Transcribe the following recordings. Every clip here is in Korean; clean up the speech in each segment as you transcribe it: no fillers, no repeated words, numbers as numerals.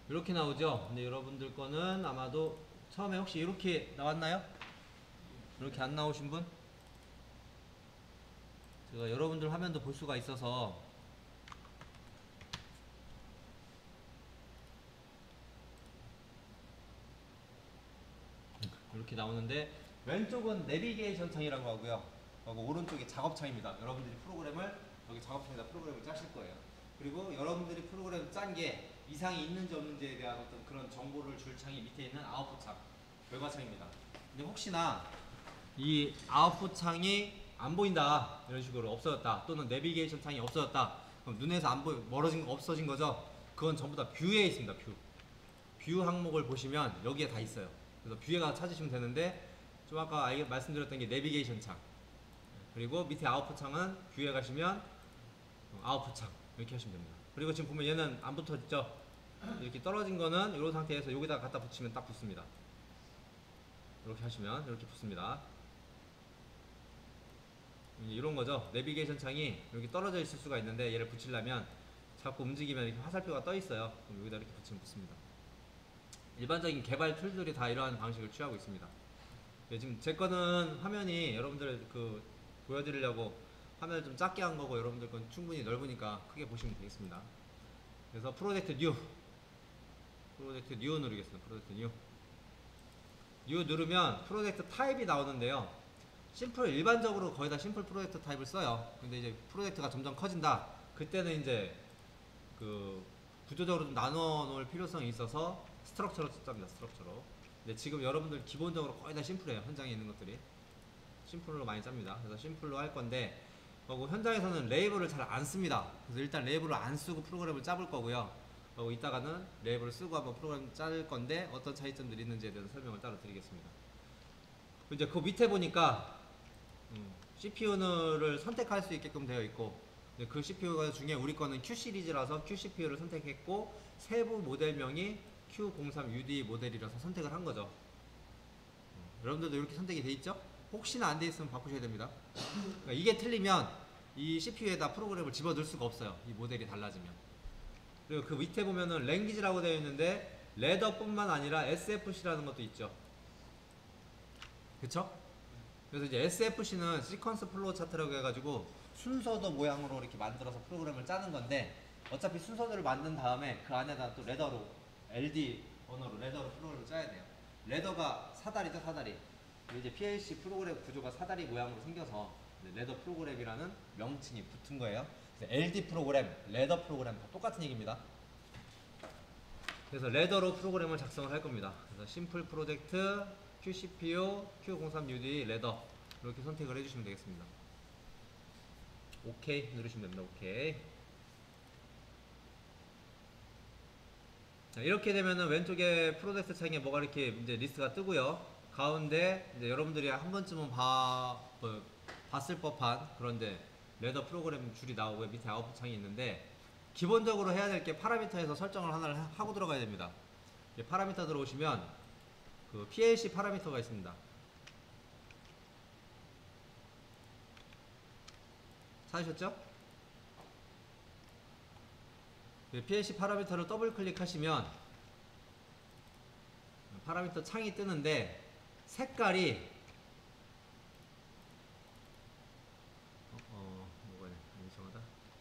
이렇게 나오죠. 근데 여러분들 거는 아마도 처음에 혹시 이렇게 나왔나요? 이렇게 안 나오신 분? 제가 여러분들 화면도 볼 수가 있어서 이렇게 나오는데, 왼쪽은 내비게이션 창이라고 하고요. 그리고 오른쪽이 작업창입니다. 여러분들이 프로그램을 여기 작업창에다 프로그램을 짜실 거예요. 그리고 여러분들이 프로그램 짠 게 이상이 있는지 없는지에 대한 어떤 그런 정보를 줄 창이 밑에 있는 아웃풋 창, 결과창입니다. 근데 혹시나 이 아웃풋 창이 안 보인다, 이런 식으로 없어졌다, 또는 내비게이션 창이 없어졌다, 그럼 눈에서 안 보여, 멀어진 거, 없어진 거죠. 그건 전부 다 뷰에 있습니다. 뷰 항목을 보시면 여기에 다 있어요. 그래서 뷰에 가서 찾으시면 되는데, 좀 아까 말씀드렸던 게 내비게이션 창, 그리고 밑에 아웃풋 창은 뷰에 가시면 아웃풋 창, 이렇게 하시면 됩니다. 그리고 지금 보면 얘는 안 붙어있죠. 이렇게 떨어진 거는 이런 상태에서 여기다 갖다 붙이면 딱 붙습니다. 이렇게 하시면 이렇게 붙습니다. 이런 거죠. 내비게이션 창이 여기 떨어져 있을 수가 있는데, 얘를 붙이려면 자꾸 움직이면 이렇게 화살표가 떠 있어요. 그럼 여기다 이렇게 붙이면 붙습니다. 일반적인 개발 툴들이 다 이러한 방식을 취하고 있습니다. 네, 지금 제 거는 화면이 여러분들 보여드리려고 화면을 좀 작게 한 거고, 여러분들 건 충분히 넓으니까 크게 보시면 되겠습니다. 그래서 프로젝트 뉴 누르겠습니다. 프로젝트 뉴 누르면 프로젝트 타입이 나오는데요. 일반적으로 거의 다 심플 프로젝트 타입을 써요. 근데 이제 프로젝트가 점점 커진다, 그때는 이제 그 구조적으로 좀 나눠 놓을 필요성이 있어서 스트럭처로 짭니다. 스트럭처로. 근데 지금 여러분들 기본적으로 거의 다 심플해요. 현장에 있는 것들이 심플로 많이 짭니다. 그래서 심플로 할 건데, 그리고 현장에서는 레이블을 잘 안 씁니다. 그래서 일단 레이블을 안 쓰고 프로그램을 짜볼 거고요. 그리고 이따가는 레이블을 쓰고 한번 프로그램 짤 건데, 어떤 차이점들이 있는지에 대해서 설명을 따로 드리겠습니다. 이제 그 밑에 보니까 CPU를 선택할 수 있게끔 되어 있고, 그 CPU 중에 우리 거는 Q 시리즈라서 Q CPU를 선택했고, 세부 모델명이 Q03UD 모델이라서 선택을 한 거죠. 여러분들도 이렇게 선택이 돼 있죠? 혹시나 안 돼 있으면 바꾸셔야 됩니다. 그러니까 이게 틀리면 이 CPU에다 프로그램을 집어 넣을 수가 없어요. 이 모델이 달라지면. 그리고 그 밑에 보면은 랭귀지라고 되어 있는데, 레더뿐만 아니라 SFC라는 것도 있죠. 그쵸? 그래서 이제 SFC는 시퀀스 플로우 차트라고 해가지고 순서도 모양으로 이렇게 만들어서 프로그램을 짜는 건데, 어차피 순서대로 만든 다음에 그 안에다 또 레더로, LD 언어로 레더로 프로그램을 짜야 돼요. 레더가 사다리죠, 사다리. 이제 PLC 프로그램 구조가 사다리 모양으로 생겨서 레더 프로그램이라는 명칭이 붙은 거예요. 그래서 LD 프로그램, 레더 프로그램 다 똑같은 얘기입니다. 그래서 레더로 프로그램을 작성을 할 겁니다. 그래서 심플 프로젝트 QCPU Q03UD 레더, 이렇게 선택을 해주시면 되겠습니다. 오케이 누르시면 됩니다. 오케이. 자, 이렇게 되면은 왼쪽에 프로젝트 창에 뭐가 이렇게 이제 리스트가 뜨고요. 가운데 이제 여러분들이 한 번쯤은 봤을 법한 그런 이제 레더 프로그램 줄이 나오고, 밑에 아웃풋 창이 있는데, 기본적으로 해야 될 게 파라미터에서 설정을 하나를 하고 들어가야 됩니다. 파라미터 들어오시면 그 PLC 파라미터가 있습니다. 찾으셨죠? PLC 파라미터를 더블 클릭하시면 파라미터 창이 뜨는데, 색깔이 뭐가 이상하다.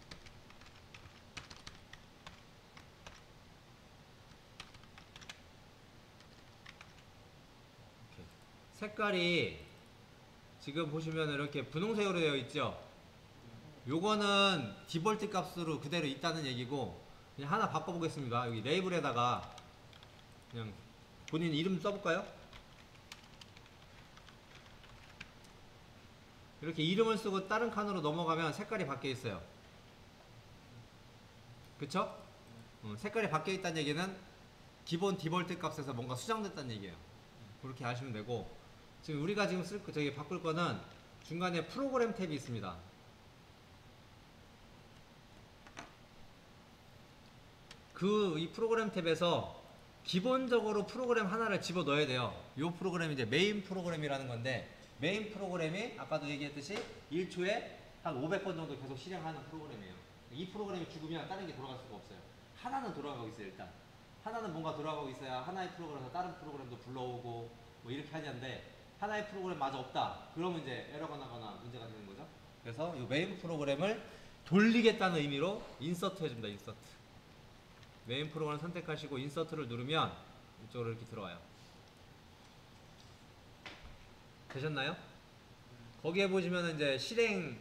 오케이. 색깔이 지금 보시면 이렇게 분홍색으로 되어 있죠. 요거는 디폴트 값으로 그대로 있다는 얘기고, 그냥 하나 바꿔보겠습니다. 여기 레이블에다가 그냥 본인 이름 써볼까요? 이렇게 이름을 쓰고 다른 칸으로 넘어가면 색깔이 바뀌어 있어요. 그쵸? 색깔이 바뀌어 있다는 얘기는 기본 디폴트 값에서 뭔가 수정됐다는 얘기예요. 그렇게 아시면 되고, 지금 우리가 지금 바꿀 거는 중간에 프로그램 탭이 있습니다. 이 프로그램 탭에서 기본적으로 프로그램 하나를 집어 넣어야 돼요. 이 프로그램이 이제 메인 프로그램이라는 건데, 메인 프로그램이 아까도 얘기했듯이 1초에 한 500번 정도 계속 실행하는 프로그램이에요. 이 프로그램이 죽으면 다른 게 돌아갈 수가 없어요. 하나는 돌아가고 있어요, 일단. 하나는 뭔가 돌아가고 있어야 하나의 프로그램에서 다른 프로그램도 불러오고 뭐 이렇게 하는데 하나의 프로그램마저 없다. 그러면 이제 에러가 나거나 문제가 되는 거죠. 그래서 이 메인 프로그램을 돌리겠다는 의미로 인서트 해줍니다. 인서트. 메인 프로그램 선택하시고 인서트를 누르면 이쪽으로 이렇게 들어와요. 되셨나요? 거기에 보시면 이제 실행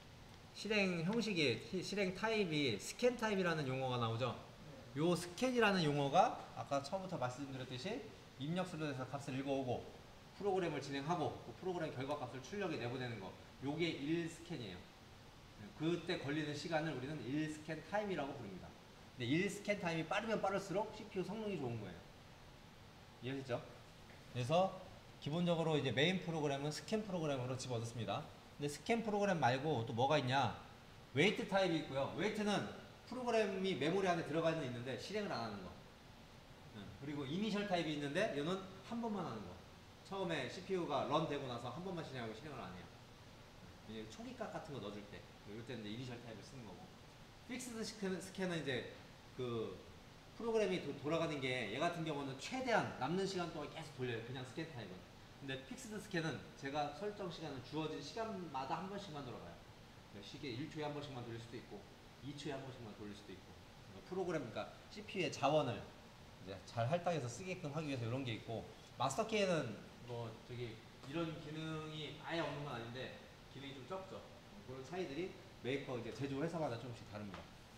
형식이 실행 타입이 스캔 타입이라는 용어가 나오죠. 요 스캔이라는 용어가 아까 처음부터 말씀드렸듯이 입력 슬롯에서 값을 읽어오고 프로그램을 진행하고 그 프로그램 결과값을 출력에 내보내는 거. 요게 1스캔이에요. 그때 걸리는 시간을 우리는 1스캔 타임이라고 부릅니다. 근데 1스캔 타임이 빠르면 빠를수록 CPU 성능이 좋은 거예요. 이해하셨죠? 그래서 기본적으로 이제 메인 프로그램은 스캔 프로그램으로 집어넣습니다. 근데 스캔 프로그램 말고 또 뭐가 있냐? 웨이트 타입이 있고요. 웨이트는 프로그램이 메모리 안에 들어가는 있는데 실행을 안 하는 거. 그리고 이니셜 타입이 있는데 얘는 한 번만 하는 거. 처음에 CPU가 런 되고 나서 한 번만 실행하고 실행을 안 해요. 이제 초기값 같은 거 넣어줄 때 이럴 때는 이제 이니셜 타입을 쓰는 거고. 픽스드 스캔은 이제 그 프로그램이 돌아가는 게 얘 같은 경우는 최대한 남는 시간 동안 계속 돌려요. 그냥 스캔 타입은. 근데 픽스드 스캔은 제가 설정 시간은 주어진 시간마다 한 번씩만 돌아가요. 시계 1초에 한 번씩만 돌릴 수도 있고 2초에 한 번씩만 돌릴 수도 있고 프로그램 그러니까 CPU의 자원을 이제 잘 할당해서 쓰게끔 하기 위해서 이런 게 있고 마스터 키에는 뭐 저기 이런 기능이 아예 없는 건 아닌데 기능이 좀 적죠. 그런 차이들이 메이커 이제 제조 회사마다 조금씩 다릅니다.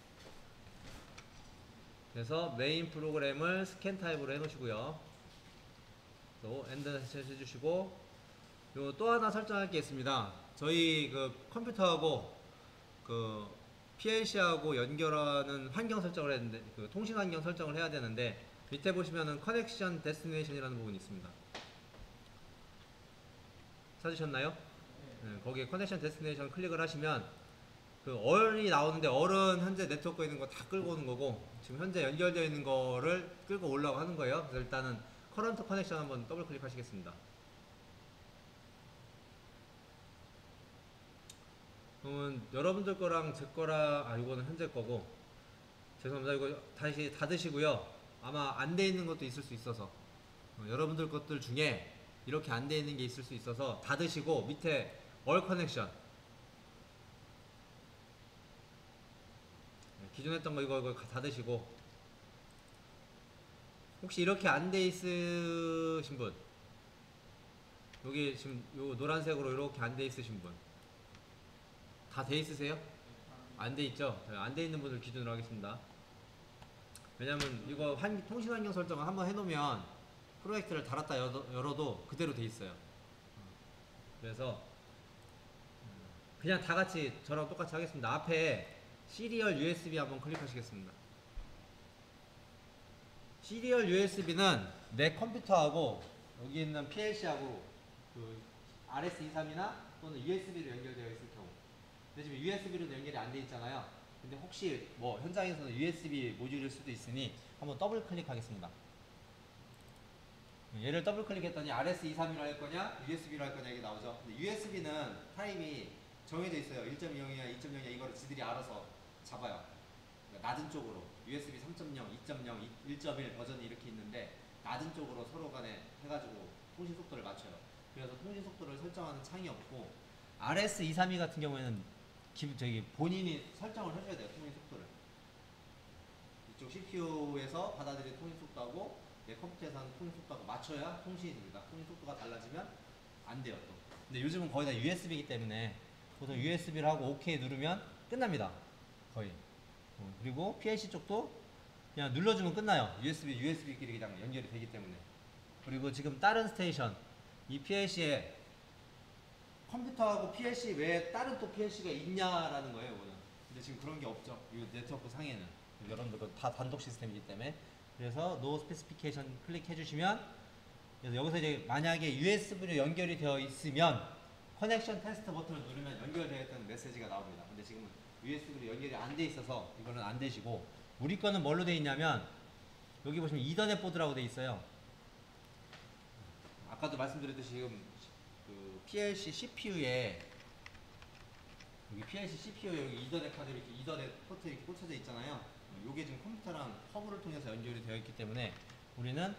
그래서 메인 프로그램을 스캔 타입으로 해놓으시고요. 또 엔드 해주시고 요 또 하나 설정할 게 있습니다. 저희 그 컴퓨터하고 그 PLC하고 연결하는 환경 설정을 했는데 그 통신 환경 설정을 해야 되는데 밑에 보시면은 커넥션 데스티네이션이라는 부분이 있습니다. 찾으셨나요? 네, 거기에 커넥션 데스티네이션 클릭을 하시면 그 얼이 나오는데 얼은 현재 네트워크에 있는 거 다 끌고 오는 거고 지금 현재 연결되어 있는 거를 끌고 오려고 하는 거예요. 그래서 일단은 커런트 커넥션 한번 더블 클릭하시겠습니다. 그러면 여러분들 거랑 제 거랑 이거는 현재 거고 죄송합니다. 이거 다시 닫으시고요. 아마 안 돼 있는 것도 있을 수 있어서 여러분들 것들 중에 이렇게 안 돼 있는 게 있을 수 있어서 닫으시고 밑에 얼 커넥션 기존에 했던 거 이거 닫으시고 혹시 이렇게 안 돼 있으신 분 여기 지금 요 노란색으로 이렇게 안 돼 있으신 분 다 돼 있으세요? 안 돼 있죠? 안 돼 있는 분들 기준으로 하겠습니다. 왜냐면 이거 통신 환경 설정을 한번 해놓으면 프로젝트를 닫았다 열어도 그대로 돼 있어요. 그래서 그냥 다 같이 저랑 똑같이 하겠습니다. 앞에 시리얼 USB 한번 클릭하시겠습니다. 시리얼 USB는 내 컴퓨터하고 여기 있는 PLC하고 그 RS23이나 또는 USB로 연결되어 있을 경우 근데 지금 USB로 연결이 안 돼 있잖아요. 근데 혹시 뭐 현장에서는 USB 모듈일 수도 있으니 한번 더블 클릭하겠습니다. 얘를 더블 클릭했더니 RS23이라 할 거냐 USB로 할 거냐 이게 나오죠. 근데 USB는 타입이 정해져 있어요. 1.0이냐 2.0이냐 이거를 지들이 알아서 잡아요. 그러니까 낮은 쪽으로 USB 3.0, 2.0, 1.1 버전이 이렇게 있는데 낮은 쪽으로 서로 간에 해가지고 통신 속도를 맞춰요. 그래서 통신 속도를 설정하는 창이 없고 RS232 같은 경우에는 저기 본인이 설정을 해줘야 돼요. 통신 속도를 이쪽 CPU에서 받아들이는 통신 속도하고 내 컴퓨터에서 하는 통신 속도하고 맞춰야 통신이 됩니다. 통신 속도가 달라지면 안 돼요 또. 근데 요즘은 거의 다 USB이기 때문에 보통 USB를 하고 OK 누르면 끝납니다. 거의. 그리고 PLC 쪽도 그냥 눌러주면 끝나요. USB끼리 그냥 연결이 되기 때문에. 그리고 지금 다른 스테이션 이 PLC에 컴퓨터하고 PLC 외에 다른 또 PLC가 있냐라는 거예요. 이거는. 근데 지금 그런 게 없죠. 이 네트워크 상에는. 여러분들 다 단독 시스템이기 때문에. 그래서 No Specification 클릭해 주시면 그래서 여기서 이제 만약에 USB로 연결이 되어 있으면 커넥션 테스트 버튼을 누르면 연결되어 있다는 메시지가 나옵니다. 근데 지금은 USB로 연결이 안 돼 있어서 이거는 안 되시고 우리 거는 뭘로 돼 있냐면 여기 보시면 이더넷 보드라고 돼 있어요. 아까도 말씀드렸듯이 지금 그 PLC CPU에 여기 PLC CPU에 여기 이더넷 카드 이렇게 이더넷 포트 이렇게 꽂혀져 있잖아요. 이게 지금 컴퓨터랑 허브를 통해서 연결이 되어 있기 때문에 우리는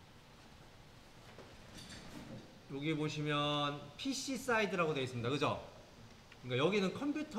여기 보시면 PC 사이드라고 되어 있습니다. 그죠? 그러니까 여기는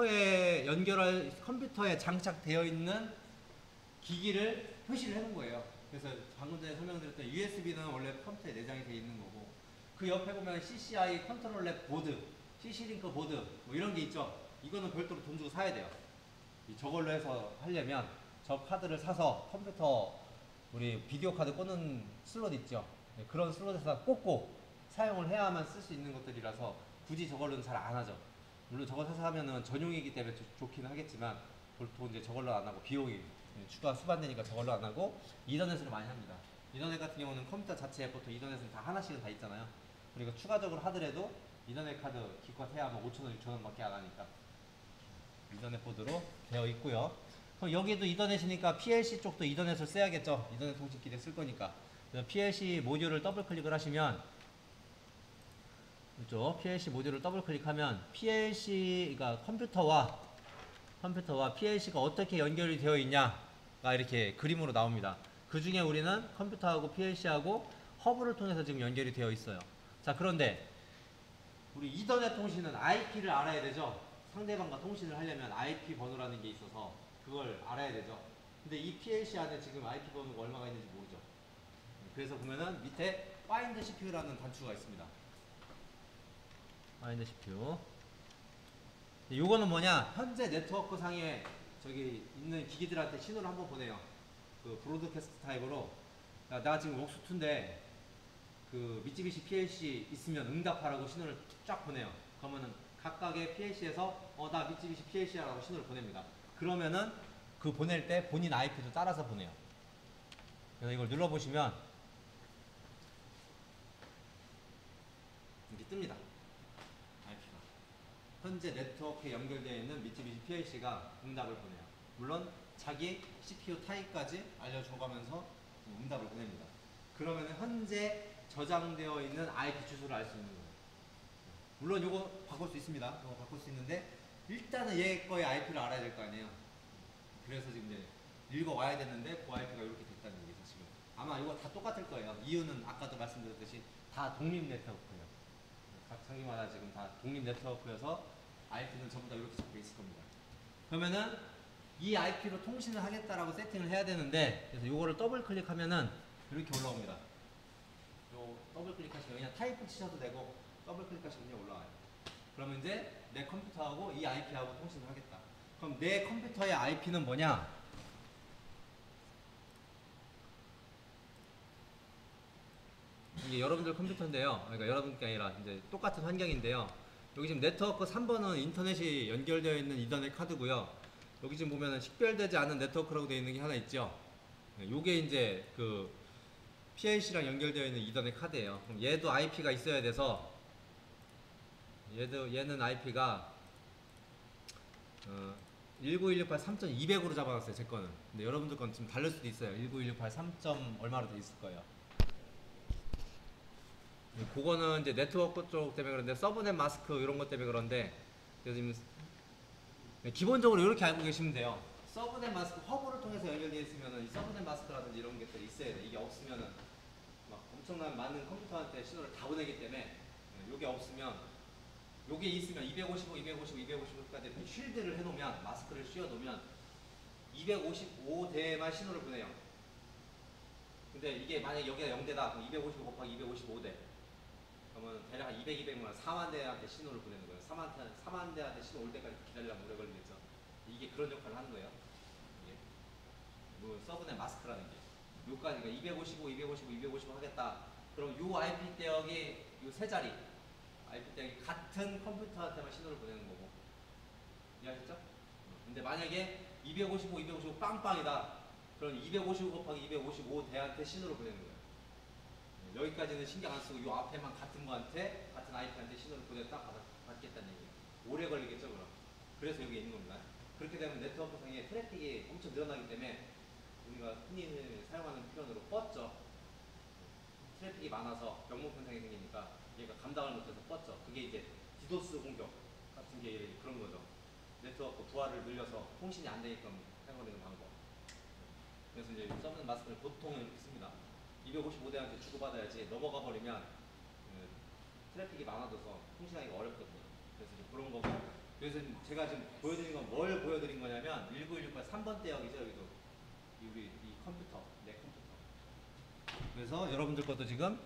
컴퓨터에 장착되어 있는 기기를 표시를 해놓은 거예요. 그래서 방금 전에 설명드렸던 USB는 원래 컴퓨터에 내장이 되어 있는 거고, 그 옆에 보면 CCI 컨트롤랩 보드, CC링크 보드 뭐 이런 게 있죠. 이거는 별도로 돈 주고 사야 돼요. 저걸로 해서 하려면 저 카드를 사서 컴퓨터 우리 비디오 카드 꽂는 슬롯 있죠. 네, 그런 슬롯에서 꽂고 사용을 해야만 쓸 수 있는 것들이라서 굳이 저걸로는 잘 안 하죠. 물론 저걸 사서 하면은 전용이기 때문에 좋긴 하겠지만 보통 이제 저걸로 안 하고 비용이 추가 수반되니까 저걸로 안 하고 이더넷으로 많이 합니다. 이더넷 같은 경우는 컴퓨터 자체에 보통 이더넷은 다 하나씩은 다 있잖아요. 그리고 추가적으로 하더라도 이더넷 카드 기껏 해야 뭐 5,000원, 6,000원 밖에 안 하니까 이더넷 보드로 되어 있고요. 그럼 여기도 이더넷이니까 PLC 쪽도 이더넷을 써야겠죠. 이더넷 통신기를 쓸 거니까. PLC 모듈을 더블 클릭을 하시면 그렇죠. PLC 모듈을 더블 클릭하면 PLC가 컴퓨터와 PLC가 어떻게 연결이 되어 있냐가 이렇게 그림으로 나옵니다. 그 중에 우리는 컴퓨터하고 PLC하고 허브를 통해서 지금 연결이 되어 있어요. 자, 그런데 우리 이더넷 통신은 IP를 알아야 되죠. 상대방과 통신을 하려면 IP 번호라는 게 있어서 그걸 알아야 되죠. 근데 이 PLC 안에 지금 IP 번호가 얼마가 있는지 모르죠. 그래서 보면은 밑에 find CPU라는 단추가 있습니다. find CPU. 요거는 뭐냐? 현재 네트워크 상에 저기 있는 기기들한테 신호를 한번 보내요. 그 브로드캐스트 타입으로. 야, 나 지금 웍스2인데 그 미쯔비시 PLC 있으면 응답하라고 신호를 쫙 보내요. 그러면은 각각의 PLC에서 나 미쯔비시 PLC야라고 신호를 보냅니다. 그러면은 그 보낼 때 본인 IP도 따라서 보내요. 그래서 이걸 눌러보시면 이렇게 뜹니다. IP가. 현재 네트워크에 연결되어 있는 미쯔비시 PLC가 응답을 보내요. 물론 자기 CPU 타입까지 알려줘가면서 응답을 보냅니다. 그러면 현재 저장되어 있는 IP 주소를 알 수 있는 거예요. 물론 이거 바꿀 수 있습니다. 이거 바꿀 수 있는데 일단은 얘 거의 IP를 알아야 될 거 아니에요. 그래서 지금 이제 읽어와야 되는데 그 IP가 이렇게 됐다는 얘기죠. 지금 아마 이거 다 똑같을 거예요. 이유는 아까도 말씀드렸듯이 다 독립 네트워크예요. 각 장기마다 지금 다 독립 네트워크여서 IP는 전부 다 이렇게 적혀 있을 겁니다. 그러면은 이 IP로 통신을 하겠다라고 세팅을 해야 되는데, 그래서 이거를 더블 클릭하면은 이렇게 올라옵니다. 요 더블 클릭하시면 그냥 타이프 치셔도 되고 더블 클릭하시면 그냥 올라와요. 그러면 이제 내 컴퓨터하고 이 IP하고 통신을 하겠다. 그럼 내 컴퓨터의 IP는 뭐냐? 이게 여러분들 컴퓨터인데요. 그러니까 여러분께 아니라 이제 똑같은 환경인데요. 여기 지금 네트워크 3번은 인터넷이 연결되어 있는 이더넷 카드고요. 여기 지금 보면은 식별되지 않은 네트워크라고 되어 있는 게 하나 있죠. 요게 이제 그 PLC랑 연결되어 있는 이더넷 카드예요. 그럼 얘도 IP가 있어야 돼서 얘는 IP가 19168 3.200으로 잡아놨어요. 제 거는. 근데 여러분들 건 지금 다를 수도 있어요. 19168 3. 얼마로 돼 있을 거예요. 그거는 이제 네트워크 쪽 때문에 그런데 서브넷 마스크 이런 것 때문에 그런데 그래서 지금 기본적으로 이렇게 알고 계시면 돼요. 서브넷 마스크 허브를 통해서 연결되어 있으면은 이 서브넷 마스크라든지 이런 것들이 있어야 돼. 이게 없으면은 막 엄청난 많은 컴퓨터한테 신호를 다 보내기 때문에 이게 없으면 요게 있으면 255, 255까지 쉴드를 해놓으면 마스크를 씌워놓으면 255대만 신호를 보내요. 근데 이게 만약 여기가 0대다 그럼 255 곱하기 255대 그러면 대략 한 200, 200만 4만 대한테 신호를 보내는 거예요. 4만 대한테 신호 올 때까지 기다리려면 오래 걸리겠죠. 이게 그런 역할을 하는 거예요. 이게 뭐 서브넷 마스크라는 게 요까지 그러니까 255, 255, 255 하겠다. 그럼 요 IP 대역이 요 세 자리 IP 대역이 같은 컴퓨터한테만 신호를 보내는 거고 이해하셨죠? 근데 만약에 255, 255 빵빵이다. 그럼 255 곱하기 255 대한테 신호를 보내는 거예요. 여기까지는 신경 안 쓰고 이 앞에만 같은 거한테 같은 IP한테 신호를 보냈다 받겠다는 얘기예요. 오래 걸리겠죠 그럼. 그래서 여기 있는 겁니다. 그렇게 되면 네트워크 상에 트래픽이 엄청 늘어나기 때문에 우리가 흔히 사용하는 표현으로 뻗죠. 트래픽이 많아서 병목 현상이 생기니까 얘가 감당을 못해서 뻗죠. 그게 이제 디도스 공격 같은 게 그런 거죠. 네트워크 부하를 늘려서 통신이 안 되게끔 해버리는 방법. 그래서 이제 써는 마스크를 보통 이렇게 씁니다. 255대한테 주고받아야지 넘어가 버리면 트래픽이 많아져서 통신하기가 어렵거든요. 그래서 이제 그런 거고, 그래서 제가 지금 보여드린 건 뭘 보여드린 거냐면 19168 3번 대역이죠. 여기도 우리 이 컴퓨터, 내 컴퓨터. 그래서 여러분들 것도 지금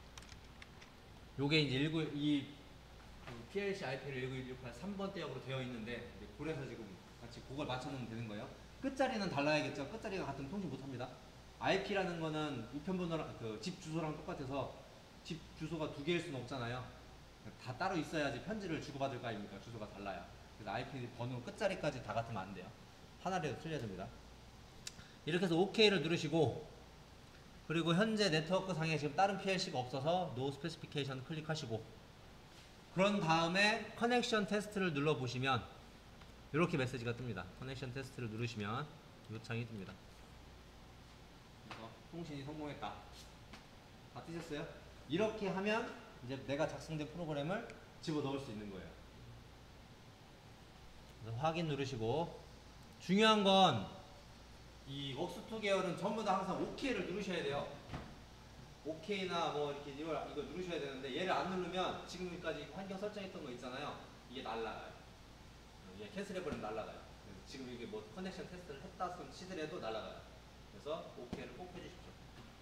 요게 이제 19, 이 PLC IP를 19168 3번 대역으로 되어 있는데, 그래서 지금 같이 그걸 맞춰놓으면 되는 거예요. 끝자리는 달라야겠죠. 끝자리가 같으면 통신 못합니다. IP라는 거는 우편번호랑 집 주소랑 똑같아서 집 주소가 두 개일 수는 없잖아요. 다 따로 있어야지 편지를 주고받을 거 아닙니까? 주소가 달라요. 그래서 IP 번호 끝자리까지 다 같으면 안 돼요. 하나라도 틀려야 됩니다. 이렇게 해서 OK를 누르시고, 그리고 현재 네트워크 상에 지금 다른 PLC가 없어서 No Specification 클릭하시고, 그런 다음에 커넥션 테스트를 눌러보시면 이렇게 메시지가 뜹니다. 커넥션 테스트를 누르시면 이 창이 뜹니다. 그래서 통신이 성공했다. 다 뜨셨어요? 이렇게 하면 이제 내가 작성된 프로그램을 집어넣을 수 있는 거예요. 그래서 확인 누르시고, 중요한 건 이 웍스2 계열은 전부 다 항상 OK를 누르셔야 돼요. OK나 뭐 이렇게 이거 누르셔야 되는데, 얘를 안 누르면 지금까지 환경 설정했던 거 있잖아요. 이게 날라가요. 얘 캔슬해버리면 날라가요. 지금 이게 뭐 커넥션 테스트를 했다 치더라도 날라가요. 그래서 OK를 꼭 해주십시오.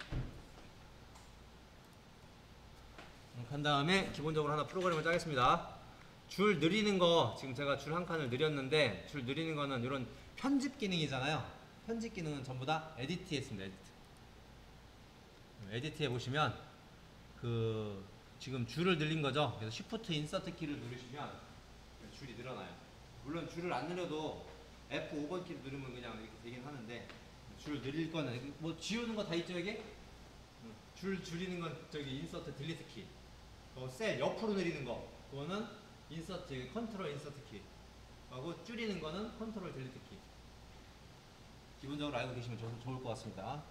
한 다음에 기본적으로 하나 프로그램을 짜겠습니다. 줄 느리는 거, 지금 제가 줄 한 칸을 느렸는데, 줄 느리는 거는 이런 편집 기능이잖아요. 편집 기능은 전부 다 에디트에 있습니다. 에디트에 보시면 지금 줄을 늘린 거죠. 그래서 Shift 인서트 키를 누르시면 줄이 늘어나요. 물론 줄을 안 늘려도 F5번 키를 누르면 그냥 이렇게 되긴 하는데, 줄 늘릴 거는 뭐 지우는 거 다 있죠. 여기 줄 줄이는 건 저기 인서트 딜리트 키, 셀 옆으로 내리는 거 그거는 인서트 컨트롤 인서트 키 하고, 줄이는 거는 컨트롤 딜리트 키. 기본적으로 알고 계시면 좋을 것 같습니다.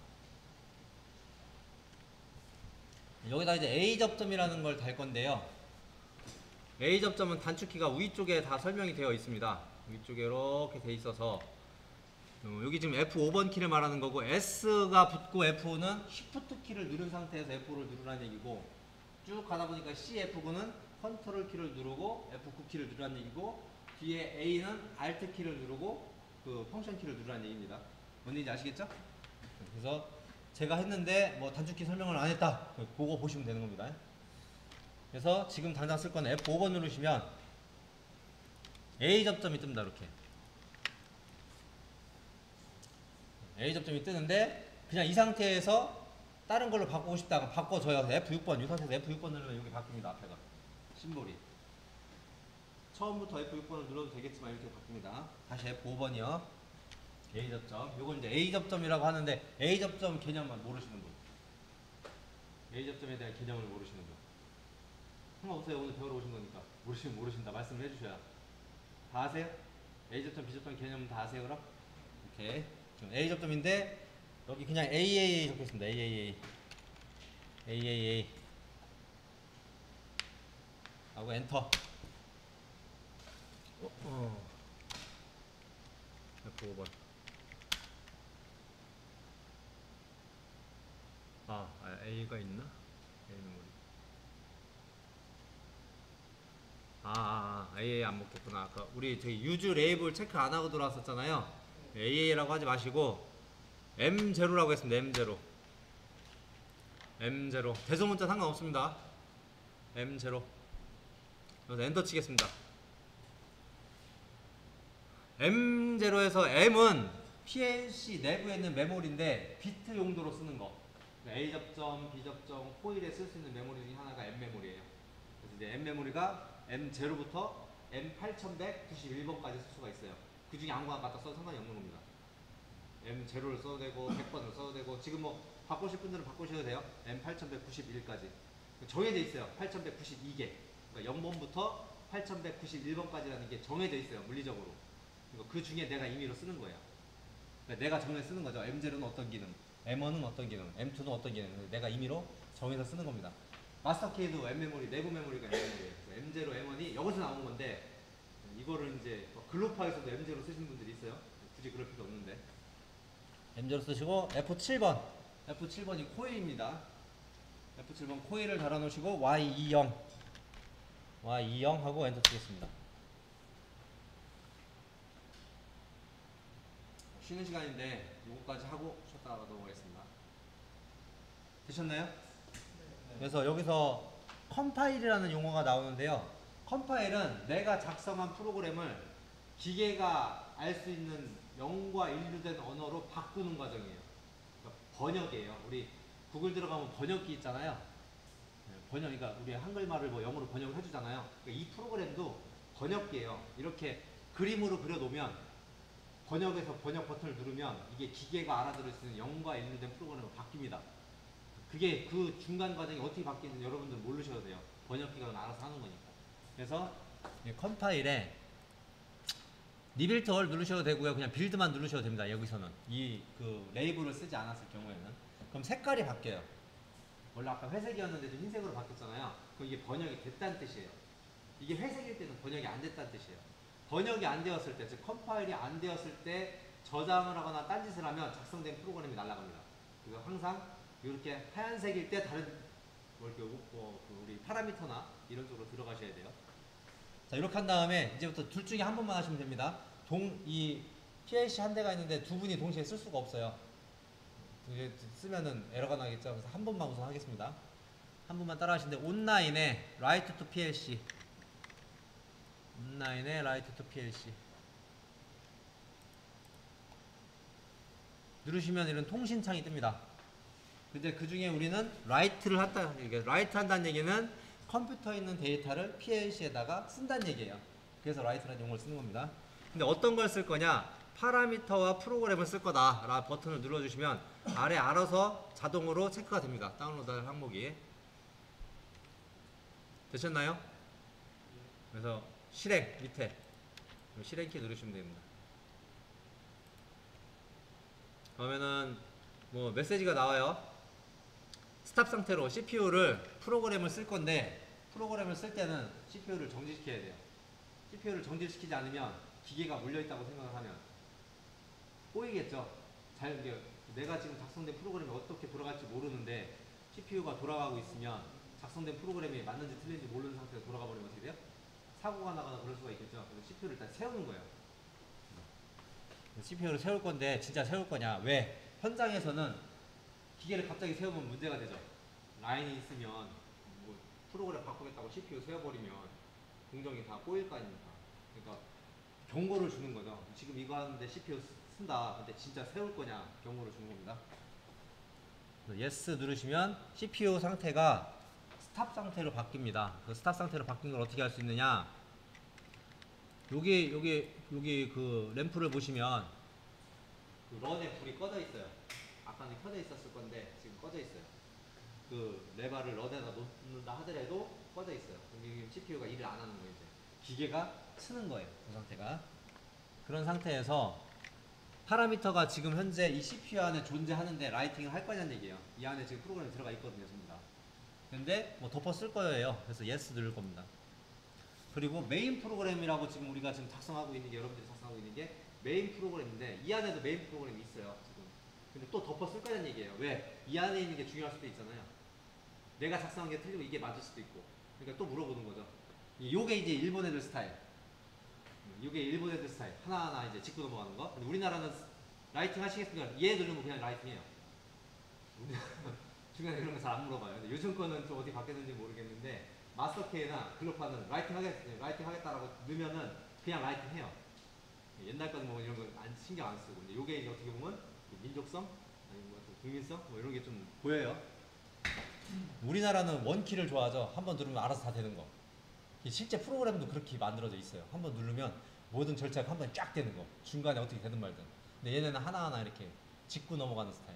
여기다 이제 A 접점이라는 걸 달 건데요. A 접점은 단축키가 위쪽에 다 설명이 되어 있습니다. 위쪽에 이렇게 돼 있어서 여기 지금 F5번 키를 말하는 거고, S가 붙고 F5는 Shift 키를 누른 상태에서 F5를 누르라는 얘기고, 쭉 가다 보니까 CF9는 컨트롤 키를 누르고 F9 키를 누르라는 얘기고, 뒤에 A는 Alt 키를 누르고 펑션 키를 누르라는 얘기입니다. 뭔지 아시겠죠? 그래서 제가 했는데 뭐 단축키 설명을 안 했다, 그거 보시면 되는 겁니다. 그래서 지금 당장 쓸 거는 F5번 누르시면 A 접점이 뜹니다. 이렇게 A 접점이 뜨는데, 그냥 이 상태에서 다른 걸로 바꾸고 싶다 그럼 바꿔줘요. F6번, 이 상태에서 F6번 누르면 여기 바뀝니다. 앞에가 심볼이 처음부터 F6번을 눌러도 되겠지만 이렇게 바뀝니다. 다시 F5번이요. A 접점, 요건 이제 A 접점이라고 하는데, A 접점 개념만 모르시는 분, A 접점에 대한 개념을 모르시는 분 상관없어요. 오늘 배우러 오신 거니까. 모르시면 모르신다 말씀을 해주셔야. 다 아세요? A 접점, B 접점 개념은 다 아세요? 그럼? 오케이. 지금 A 접점인데 여기 그냥 AAA 적혀있습니다. AAA 하고 엔터. F5번. A가 있나? A 메모리. AA 안 먹겠구나. 아까 우리 저희 유즈 레이블 체크 안 하고 들어왔었잖아요. AA라고 하지 마시고 M0라고 했습니다. M0 대소문자 상관없습니다. M0. 그래서 엔터 치겠습니다. M0에서 M은 PLC 내부에 있는 메모리인데 비트 용도로 쓰는 거. A 접점, B 접점, 코일에 쓸 수 있는 메모리 중에 하나가 M 메모리예요. 그래서 이제 M 메모리가 M0부터 M8191번까지 쓸 수가 있어요. 그 중에 아무거나 갖다 써도 상관이 없는 겁니다. M0를 써도 되고 100번을 써도 되고, 지금 뭐 바꾸실 분들은 바꾸셔도 돼요. M8191까지 정해져 있어요. 8192개. 그러니까 0번부터 8191번까지라는 게 정해져 있어요. 물리적으로. 그러니까 그 중에 내가 임의로 쓰는 거예요. 그러니까 내가 정해서 쓰는 거죠. M0는 어떤 기능, M1은 어떤 기능, M2는 어떤 기능, 내가 임의로 정해서 쓰는 겁니다. 마스터키도 M 메모리, 내부 메모리가 있는데 M0, M1이 여기서 나온 건데, 이거를 이제 글로파에서도 M0 쓰시는 분들이 있어요. 굳이 그럴 필요 없는데 M자로 쓰시고 F7번. F7번이 코일입니다. F7번 코일을 달아놓으시고 Y20 Y20 하고 엔터 치겠습니다. 쉬는 시간인데 요거까지 하고 쉬었다가 넘어가겠습니다. 되셨나요? 네. 그래서 여기서 컴파일이라는 용어가 나오는데요. 컴파일은 내가 작성한 프로그램을 기계가 알 수 있는 0과 1로 된 언어로 바꾸는 과정이에요. 그러니까 번역이에요. 우리 구글 들어가면 번역기 있잖아요. 그러니까 우리 한글말을 뭐 영어로 번역을 해주잖아요. 그러니까 이 프로그램도 번역기예요. 이렇게 그림으로 그려놓으면 번역에서 번역 버튼을 누르면 이게 기계가 알아들을 수 있는 0과 1로 된 프로그램으로 바뀝니다. 그게 그 중간 과정이 어떻게 바뀌는지 여러분들 모르셔도 돼요. 번역기가 알아서 하는 거니까. 그래서 컴파일에 리빌트 얼 누르셔도 되고요. 그냥 빌드만 누르셔도 됩니다. 여기서는 이 그 레이블을 쓰지 않았을 경우에는 그럼 색깔이 바뀌어요. 원래 아까 회색이었는데 좀 흰색으로 바뀌었잖아요. 그럼 이게 번역이 됐다는 뜻이에요. 이게 회색일 때는 번역이 안 됐다는 뜻이에요. 번역이 안 되었을 때, 즉 컴파일이 안 되었을 때 저장을 하거나 딴짓을 하면 작성된 프로그램이 날아갑니다. 그래서 항상 이렇게 하얀색일 때 다른 뭐 이렇게 우리 파라미터나 이런 쪽으로 들어가셔야 돼요. 자, 이렇게 한 다음에 이제부터 둘 중에 한 번만 하시면 됩니다. 이 PLC 한 대가 있는데 두 분이 동시에 쓸 수가 없어요. 쓰면은 에러가 나겠죠. 그래서 한 번만 우선 하겠습니다. 한 번만 따라 하시는데 온라인에 write to PLC 온라인에 write to PLC 누르시면 이런 통신창이 뜹니다. 근데 그 중에 우리는 write를 한다, write 한다는 얘기는 컴퓨터에 있는 데이터를 PLC에다가 쓴다는 얘기예요. 그래서 write라는 용어를 쓰는 겁니다. 근데 어떤 걸 쓸 거냐? 파라미터와 프로그램을 쓸 거다 라 버튼을 눌러주시면 아래 알아서 자동으로 체크가 됩니다. 다운로드할 항목이. 되셨나요? 그래서 실행 밑에 실행키 누르시면 됩니다. 그러면은 뭐 메시지가 나와요. 스탑 상태로 CPU를 프로그램을 쓸 건데 프로그램을 쓸 때는 CPU를 정지시켜야 돼요. CPU를 정지시키지 않으면 기계가 물려있다고 생각을 하면 꼬이겠죠. 내가 지금 작성된 프로그램이 어떻게 돌아갈지 모르는데 CPU가 돌아가고 있으면 작성된 프로그램이 맞는지 틀린지 모르는 상태에서 돌아가 버리면 어떻게 돼요? 사고가 나거나 그럴 수가 있겠죠. 그래서 CPU를 일단 세우는 거예요. CPU를 세울 건데 진짜 세울 거냐? 왜? 현장에서는 기계를 갑자기 세우면 문제가 되죠. 라인이 있으면 뭐 프로그램 바꾸겠다고 CPU 세워버리면 공정이 다 꼬일 거 아닙니까? 그러니까 경고를 주는 거죠. 지금 이거 하는데 CPU 쓴다. 근데 진짜 세울 거냐? 경고를 주는 겁니다. Yes 누르시면 CPU 상태가 스탑 상태로 바뀝니다. 그 스탑 상태로 바뀐 걸 어떻게 할 수 있느냐? 여기 그 램프를 보시면 그 런에 불이 꺼져 있어요. 아까는 켜져 있었을 건데 지금 꺼져 있어요. 그 레바를 런에다 놓는다 하더라도 꺼져 있어요. 그럼 CPU가 일을 안 하는 거예요. 이제 기계가 쓰는 거예요. 그 상태가. 그런 상태에서 파라미터가 지금 현재 이 CPU 안에 존재하는데 라이팅을 할 거냐는 얘기예요. 이 안에 지금 프로그램이 들어가 있거든요. 전부 다. 근데 뭐 덮어 쓸 거예요. 그래서 yes 누를 겁니다. 그리고 메인 프로그램이라고 지금 우리가 지금 작성하고 있는 게, 여러분들이 작성하고 있는 게 메인 프로그램인데 이 안에도 메인 프로그램이 있어요. 지금. 근데 또 덮어 쓸 거냐는 얘기예요. 왜? 이 안에 있는 게 중요할 수도 있잖아요. 내가 작성한 게 틀리고 이게 맞을 수도 있고. 그러니까 또 물어보는 거죠. 요게 이제 일본 애들 스타일. 요게 일본 애들 스타일. 하나하나 이제 짚고 넘어가는 거. 근데 우리나라는 라이팅 하시겠습니까? 얘 누르면 그냥 라이팅해요. 중간에 이런 거 잘 안 물어봐요. 근데 요즘 거는 좀 어디 바뀌었는지 모르겠는데 마스터키나 글로파는 라이팅 하겠다라고 넣으면은 그냥 라이팅 해요. 옛날 거는 뭐 이런 거 신경 안 쓰고. 근데 요게 이제 어떻게 보면 민족성? 아니 뭐 국민성? 뭐 이런 게 좀 보여요. 우리나라는 원키를 좋아하죠. 한번 누르면 알아서 다 되는 거. 실제 프로그램도 그렇게 만들어져 있어요. 한번 누르면 모든 절차가 한번 쫙 되는 거. 중간에 어떻게 되든 말든. 근데 얘네는 하나하나 이렇게 짚고 넘어가는 스타일.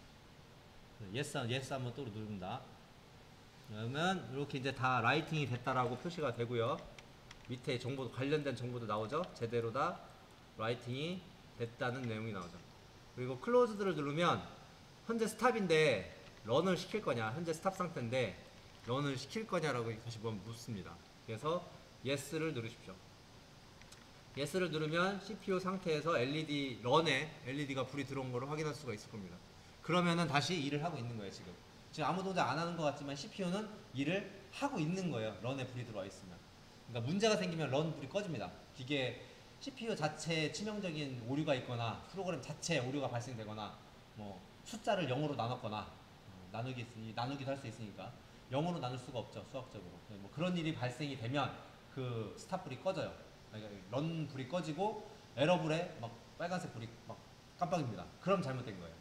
yes 한번 또 누릅니다. 그러면 이렇게 이제 다 라이팅이 됐다라고 표시가 되고요. 밑에 정보, 관련된 정보도 나오죠. 제대로 다 라이팅이 됐다는 내용이 나오죠. 그리고 클로즈드를 누르면 현재 스탑인데 런을 시킬 거냐, 현재 스탑 상태인데 런을 시킬 거냐라고 다시 한번 묻습니다. 그래서 yes를 누르십시오. yes를 누르면 CPU 상태에서 LED 런에 LED가 불이 들어온 거를 확인할 수가 있을 겁니다. 그러면은 다시 일을 하고 있는 거예요. 지금 아무 동작 안 하는 것 같지만 CPU는 일을 하고 있는 거예요. 런에 불이 들어와 있으면. 그러니까 문제가 생기면 런 불이 꺼집니다. 기계 CPU 자체에 치명적인 오류가 있거나 프로그램 자체에 오류가 발생되거나 뭐 숫자를 0으로 나눴거나 나누기도 할 수 있으니까 0으로 나눌 수가 없죠. 수학적으로. 뭐 그런 일이 발생이 되면 그 스탑 불이 꺼져요. 그러니까 런 불이 꺼지고 에러 불에 막 빨간색 불이 막 깜빡입니다. 그럼 잘못된 거예요.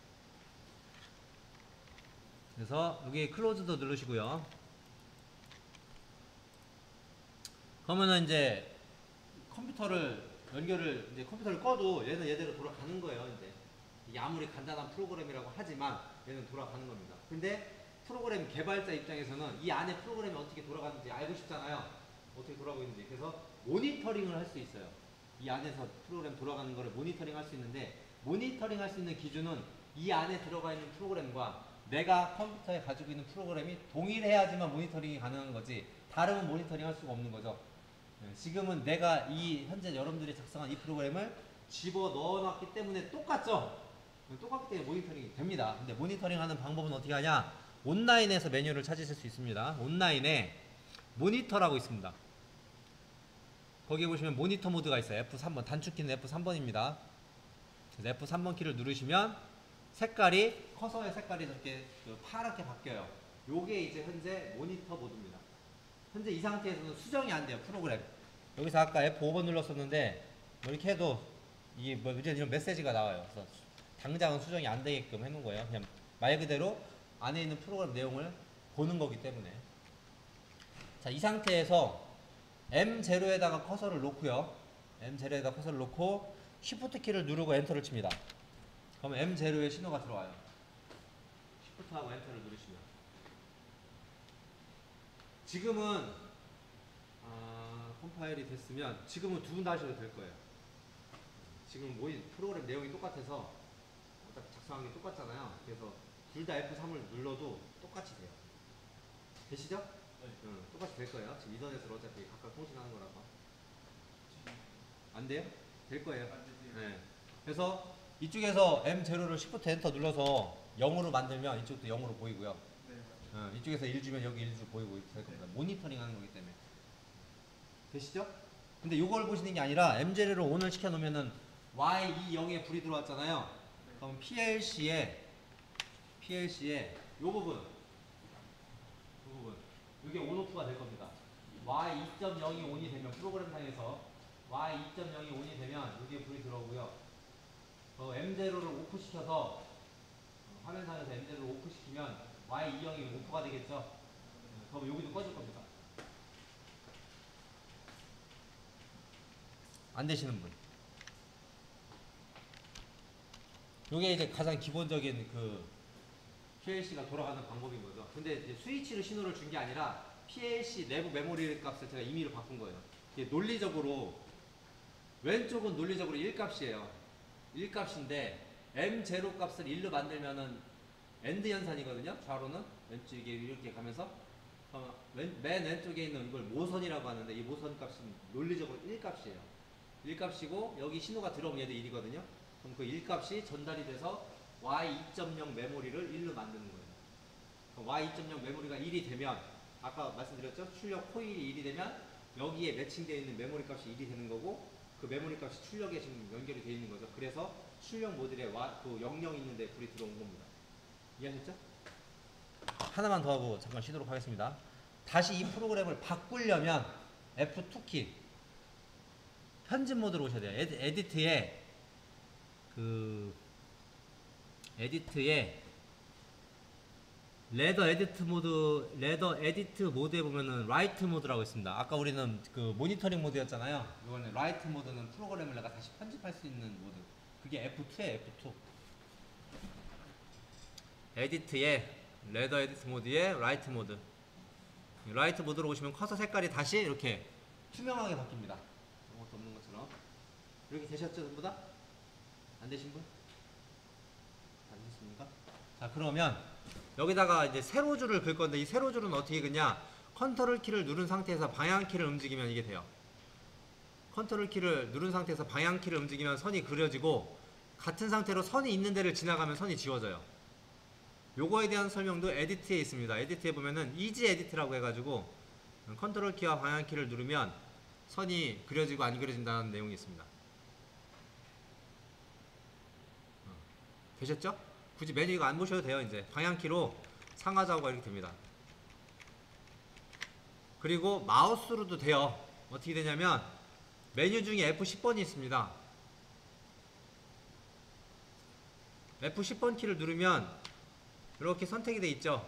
그래서 여기 클로즈도 누르시고요. 그러면은 이제 컴퓨터를 꺼도 얘는 얘대로 돌아가는 거예요. 이제 이게 아무리 간단한 프로그램이라고 하지만 얘는 돌아가는 겁니다. 근데 프로그램 개발자 입장에서는 이 안에 프로그램이 어떻게 돌아가는지 알고 싶잖아요. 어떻게 돌아가고 있는지. 그래서 모니터링을 할 수 있어요. 이 안에서 프로그램 돌아가는 거를 모니터링 할 수 있는데, 모니터링 할 수 있는 기준은 이 안에 들어가 있는 프로그램과 내가 컴퓨터에 가지고 있는 프로그램이 동일해야지만 모니터링이 가능한 거지, 다르면 모니터링 할 수가 없는 거죠. 지금은 내가 현재 여러분들이 작성한 이 프로그램을 집어 넣어놨기 때문에 똑같죠? 똑같기 때문에 모니터링이 됩니다. 근데 모니터링 하는 방법은 어떻게 하냐? 온라인에서 메뉴를 찾으실 수 있습니다. 온라인에 모니터라고 있습니다. 거기에 보시면 모니터 모드가 있어요. F3번, 단축키는 F3번입니다. 그래서 F3번 키를 누르시면 커서의 색깔이 저렇게 파랗게 바뀌어요. 요게 이제 현재 모니터 모드입니다. 현재 이 상태에서는 수정이 안 돼요. 프로그램. 여기서 아까 F5번 눌렀었는데 이렇게 해도 이게 뭐 이런 메시지가 나와요. 그래서 당장은 수정이 안 되게끔 해놓은 거예요. 그냥 말 그대로 안에 있는 프로그램 내용을 보는 거기 때문에. 자, 이 상태에서 M0에다가 커서를 놓고요. M0에다가 커서를 놓고 Shift 키를 누르고 엔터를 칩니다. 그러면 M0에 신호가 들어와요. Shift하고 엔터를 누르시면. 지금은 컴파일이 됐으면 지금은 두 분 다 하셔도 될 거예요. 지금 프로그램 내용이 똑같아서 작성한 게 똑같잖아요. 그래서 둘 다 F3을 눌러도 똑같이 돼요. 되시죠? 네. 똑같이 될 거예요. 지금 인터넷으로 어차피 각각 통신하는 거라서. 안 돼요? 될 거예요. 안 되지. 네. 그래서 이쪽에서 M0를 Shift 엔터 눌러서 0으로 만들면 이쪽도 0으로 보이고요. 네. 이쪽에서 1 주면 여기 1주 보이고 될 겁니다. 네. 모니터링 하는 거기 때문에. 되시죠? 근데 요걸 보시는 게 아니라 M0를 ON을 시켜놓으면은 Y20에 불이 들어왔잖아요. 네. 그럼 PLC에 요 부분 이게 온오프가 될 겁니다. Y2.0이 온이 되면 프로그램상에서 Y2.0이 온이 되면 여기에 불이 들어오고요. M0를 오프 시켜서 화면상에서 M0를 오프 시키면 Y20이 오프가 되겠죠. 그럼 여기도 꺼질 겁니다. 안 되시는 분. 요게 이제 가장 기본적인 PLC가 돌아가는 방법인 거죠. 근데 이제 스위치로 신호를 준 게 아니라 PLC 내부 메모리 값을 제가 임의로 바꾼 거예요. 이게 논리적으로 왼쪽은 논리적으로 1값이에요. 1값인데 M0 값을 1로 만들면은 AND 현상이거든요. 좌로는 왼쪽에 이렇게 가면서 맨 왼쪽에 있는 이걸 모선이라고 하는데 이 모선 값은 논리적으로 1값이에요. 1값이고 여기 신호가 들어오면 얘도 1이거든요. 그럼 그 1값이 전달이 돼서 Y2.0 메모리를 1로 만드는 거예요. Y2.0 메모리가 1이 되면 아까 말씀드렸죠? 출력 코일이 1이 되면 여기에 매칭되어 있는 메모리 값이 1이 되는 거고 그 메모리 값이 출력에 지금 연결이 되어 있는 거죠. 그래서 출력 모듈에 그 00 있는데 불이 들어온 겁니다. 이해하셨죠? 하나만 더 하고 잠깐 쉬도록 하겠습니다. 다시 이 프로그램을 바꾸려면 F2키 편집 모드로 오셔야 돼요. 에디트에 레더 에디트 모드에 보면은 라이트 모드라고 있습니다. 아까 우리는 그 모니터링 모드였잖아요. 이거는 라이트 모드는 프로그램을 내가 다시 편집할 수 있는 모드. 그게 F2에 F2. 에디트에 레더 에디트 모드에 라이트 모드. 라이트 모드로 오시면 커서 색깔이 다시 이렇게 투명하게 바뀝니다. 아무것도 없는 것처럼. 이렇게 되셨죠, 전부 다? 안 되신 분? 안 되셨습니까? 자, 그러면 여기다가 이제 세로줄을 긁 건데 이 세로줄은 어떻게 그냐? 컨트롤 키를 누른 상태에서 방향 키를 움직이면 이게 돼요. 컨트롤 키를 누른 상태에서 방향 키를 움직이면 선이 그려지고 같은 상태로 선이 있는 데를 지나가면 선이 지워져요. 요거에 대한 설명도 에디트에 있습니다. 에디트에 보면은 이지 에디트라고 해가지고 컨트롤 키와 방향 키를 누르면 선이 그려지고 안 그려진다는 내용이 있습니다. 되셨죠? 굳이 메뉴 이거 안 보셔도 돼요. 이제 방향 키로 상하 좌우가 이렇게 됩니다. 그리고 마우스로도 돼요. 어떻게 되냐면 메뉴 중에 F10번이 있습니다. F10번 키를 누르면 이렇게 선택이 돼 있죠.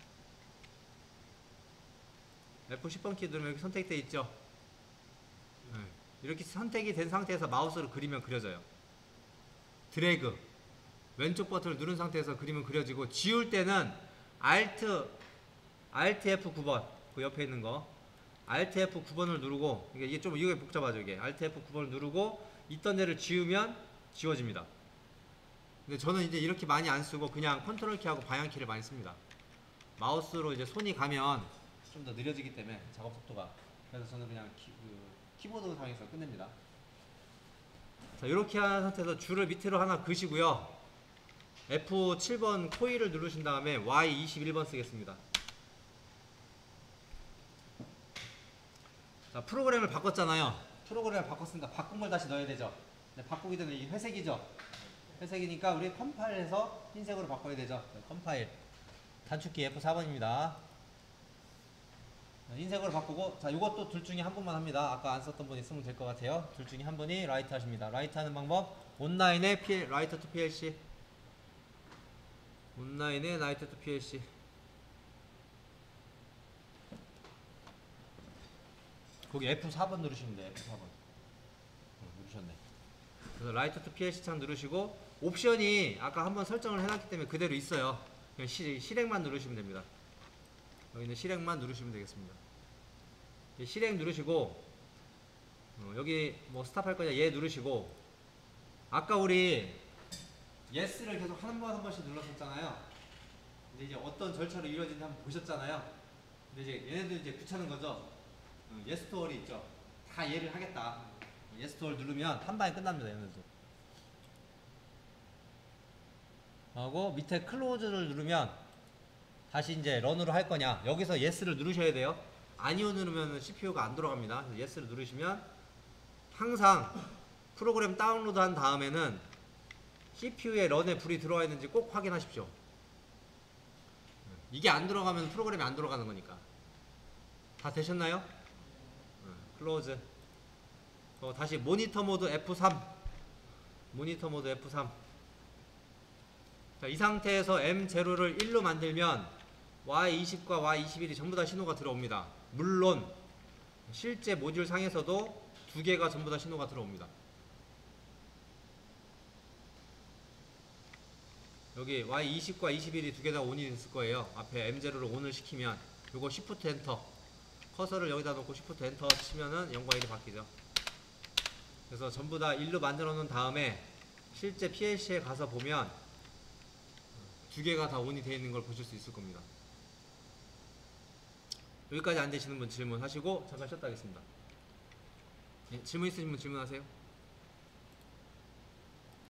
F10번 키 누르면 이렇게 선택돼 있죠. 이렇게 선택이 된 상태에서 마우스로 그리면 그려져요. 드래그 왼쪽 버튼을 누른 상태에서 그리면 그려지고, 지울 때는 Alt F9번 그 옆에 있는 거 Alt F9번을 누르고, 이게 좀 이게 복잡하죠. 이게 Alt F9번을 누르고 있던 데를 지우면 지워집니다. 근데 저는 이제 이렇게 많이 안 쓰고 그냥 컨트롤 키하고 방향 키를 많이 씁니다. 마우스로 이제 손이 가면 좀 더 느려지기 때문에 작업 속도가. 그래서 저는 그냥 키보드 상에서 끝냅니다. 자, 이렇게 한 상태에서 줄을 밑으로 하나 그시고요. F7번 코일을 누르신 다음에 Y21번 쓰겠습니다. 자, 프로그램을 바꿨잖아요. 프로그램을 바꿨습니다. 바꾼 걸 다시 넣어야 되죠. 네, 바꾸기 전에 이게 회색이죠. 회색이니까 우리 컴파일해서 흰색으로 바꿔야 되죠. 네, 컴파일 단축키 F4번입니다. 흰색으로 바꾸고, 자, 이것도 둘 중에 한 분만 합니다. 아까 안 썼던 분이 쓰면 될 것 같아요. 둘 중에 한 분이 라이트 하십니다. 라이트 하는 방법, 온라인에 라이트 투 PLC, 온라인에 라이트 투 PLC. 거기 F4번 누르시면 돼요. F4번 누르셨네. 그래서 라이트 투 PLC 창 누르시고, 옵션이 아까 한번 설정을 해놨기 때문에 그대로 있어요. 그냥 실행만 누르시면 됩니다. 여기는 실행만 누르시면 되겠습니다. 실행 누르시고, 여기 뭐 스탑 할 거냐 얘 누르시고, 아까 우리 yes를 계속 한 번씩 눌렀었잖아요. 근데 이제 어떤 절차로 이루어지는지 한번 보셨잖아요. 근데 이제 얘네들 이제 귀찮은 거죠. yes to all이 있죠. 다 얘를 하겠다. yes to all 누르면 한 방에 끝납니다. 얘네들도. 하고 밑에 close를 누르면 다시 이제 런으로 할 거냐, 여기서 yes를 누르셔야 돼요. 아니요 누르면 CPU가 안 돌아갑니다. 그래서 yes를 누르시면 항상 프로그램 다운로드 한 다음에는 CPU에 런에 불이 들어와 있는지 꼭 확인하십시오. 이게 안 들어가면 프로그램이 안 돌아가는 거니까. 다 되셨나요? 클로즈. 다시 모니터 모드 F3. 모니터 모드 F3. 자, 이 상태에서 M0를 1로 만들면 Y20과 Y21이 전부 다 신호가 들어옵니다. 물론 실제 모듈 상에서도 두 개가 전부 다 신호가 들어옵니다. 여기 Y20과 21이 두 개 다 온이 있을 거예요. 앞에 M0를 온을 시키면 요거 Shift 엔터, 커서를 여기다 놓고 Shift 엔터 치면은 0과 1이 바뀌죠. 그래서 전부 다 1로 만들어 놓은 다음에 실제 PLC에 가서 보면 두 개가 다 온이 되어 있는 걸 보실 수 있을 겁니다. 여기까지 안 되시는 분 질문하시고 잠깐 쉬었다 하겠습니다. 네, 질문 있으신 분 질문하세요.